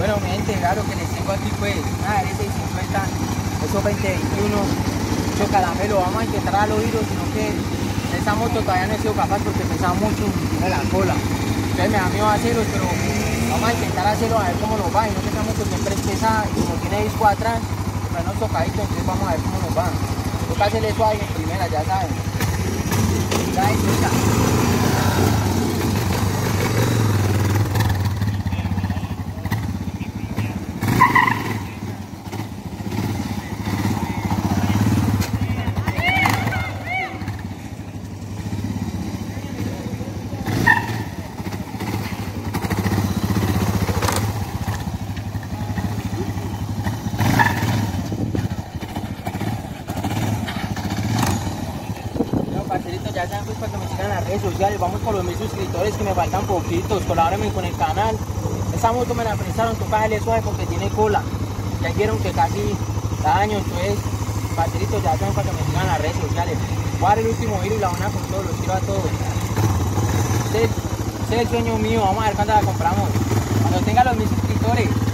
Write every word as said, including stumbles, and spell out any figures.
Bueno, mi gente, claro que les tengo aquí pues una R seiscientos cincuenta, esos veinte veintiuno, mucho caramelo. Vamos a intentar al oído, sino que esta moto todavía no he sido capaz porque pesa mucho de la cola. Entonces me da miedo hacerlo, pero vamos a intentar hacerlo a ver cómo nos va. Y no que esta moto siempre es pesada y como tiene disco atrás, pues no tocadito, entonces vamos a ver cómo nos va. Toca hacerle suave en primera, ya saben. Ya disfruta. Parceritos, ya saben pues para que me sigan en las redes sociales. Vamos con los mil suscriptores que me faltan poquitos. Colabórenme con el canal. Esta moto me la prestaron, toca darle suave porque tiene cola. Ya vieron que casi da daño, entonces parceritos, ya saben para que me sigan en las redes sociales. Voy a dar el último giro y la una con todos, los quiero a todos. Ese, ese es el sueño mío, vamos a ver cuándo la compramos. Cuando tenga los mil suscriptores.